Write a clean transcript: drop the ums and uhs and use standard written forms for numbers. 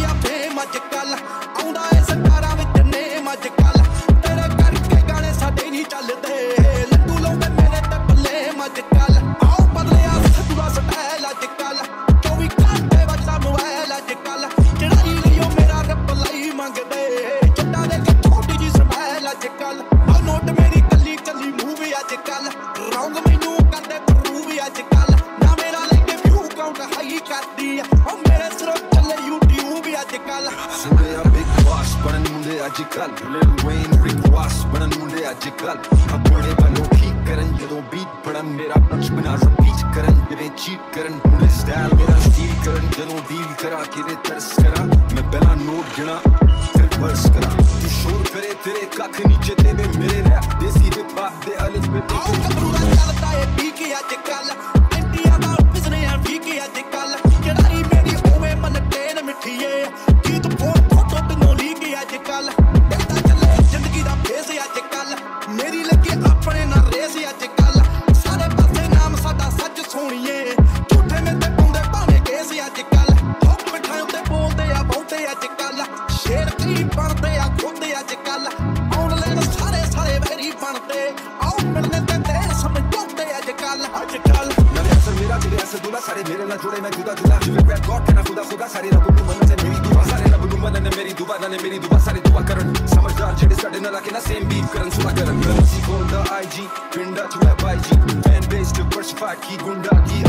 आ fame अजकल आउंदा ए सरकारां which name अजकल तेरे करके गाने साडे नहीं चलदे लड्डू लाउंदे मेरे ते बल्लेम अजकल आओ बदलिया सदूआ स्टाइल अजकल 24 घंटे वजदा मोबाइल अजकल चढ़ाई लियो मेरा रिप्लाई मंगदे जट्टां दे छोटी जी स्माइल अजकल आ नोट मेरी कली कली मूवी अजकल रौंग मैनू करदे प्रूव अजकल ना मेरा लेके व्यू काउंट हाई करदी ओ मेरे सिरों चले यूट्यूब अजकल सुने आ बिग बॉस बनन मुंडे अजकल लिल वेन रिक रॉस बनन मुंडे अजकल अपने बनो की करन जदों बीट पड़न मेरा पंच बना रिपीट करन जिवें चीट करन मुंडे स्टाइल मेरा स्टील करन जदों डील करा किदे तरस करा मैं पहला नोट गिना फिर बर्स करा तू शोर करे तेरे कख नीचे तेरे मेरे रैप देसी हिप हॉप दे अलिफ पे आओ कबरूरा चलदा ए पीके अजकल इंडिया दा पिसने आ फीके अजकल चढ़ाई मेरी होवे मन टेन मिठीए की तू फोन फोटो ते नो लीके अजकल इदा चले जिंदगी दा फेस अजकल मेरी लगे अपने ना रेस अजकल सारे पासे नाम साडा सच सोहणीए झूठे में ते पाउंदे भावे केस अजकल हो मिठाई ते बोलदे आ बहुते अजकल शेर की बनदे आ खोदे अजकल ऑनलाइन सारे सारे वैरी बनदे आओ मिलने ते तेरे समझौते अजकल अजकल मेरे असर मेरा तेरे असर दूल्हा सारे मेरे ना जुड़े मैं जुदा जुदा जिवें बैड गॉड कहना खुदा खुदा सारे रब नूं मनन ते मेरी दुआ सारे रब नूं मनन मेरी दुआ नाल मेरी दुआ सारे दुआ करन समझदार जेडे साडे नाल आके ना सेम बीफ करन सुला करन सी खोल दा आईजी पिंडा च वैब आईजी फैन बेस diversified की गुंडा की